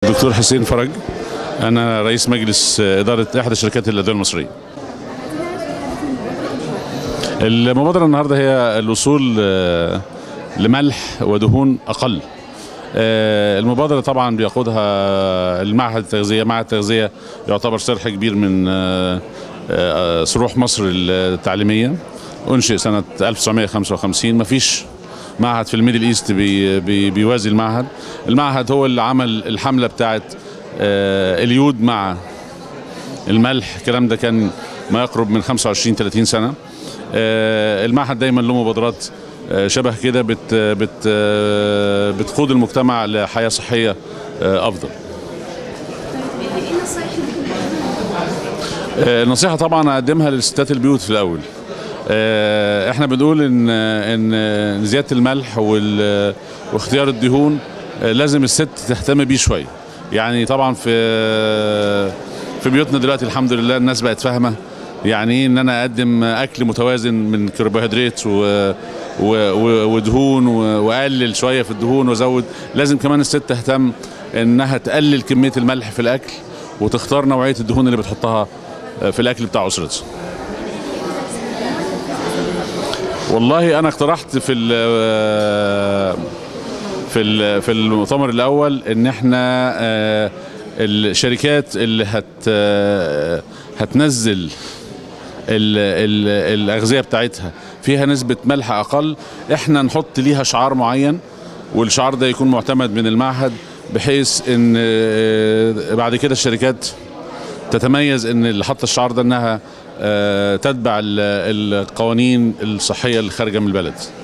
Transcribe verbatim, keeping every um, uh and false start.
دكتور حسين فرج، أنا رئيس مجلس إدارة إحدى شركات الأدوية المصرية. المبادرة النهاردة هي الوصول لملح ودهون أقل. المبادرة طبعا بيقودها المعهد التغذية. معهد التغذية يعتبر شرح كبير من صروح مصر التعليمية، أنشئ سنة ألف وتسعمائة وخمسة وخمسين. مفيش معهد في الميدل ايست بي بي بيوازي المعهد. المعهد هو اللي عمل الحملة بتاعت اليود مع الملح. الكلام ده كان ما يقرب من خمسة وعشرين ثلاثين سنة. المعهد دايما له مبادرات شبه كده بت بت بتقود المجتمع لحياة صحية أفضل. النصيحة طبعا أقدمها للستات البيوت في الأول. احنا بنقول ان ان زيادة الملح واختيار الدهون لازم الست تهتم بيه شوية. يعني طبعا في في بيوتنا دلوقتي الحمد لله الناس بقت فاهمة يعني ايه ان انا اقدم اكل متوازن من كربوهيدرات ودهون، واقلل شويه في الدهون وازود. لازم كمان الست تهتم انها تقلل كميه الملح في الاكل وتختار نوعيه الدهون اللي بتحطها في الاكل بتاع اسرتها. والله انا اقترحت في ال في ال في المؤتمر الاول ان احنا الشركات اللي هت هتنزل ال ال الأغذية بتاعتها فيها نسبة ملح أقل، احنا نحط ليها شعار معين، والشعار ده يكون معتمد من المعهد، بحيث ان بعد كده الشركات تتميز ان اللي حط الشعار ده انها تتبع القوانين الصحية اللي خارجة من البلد.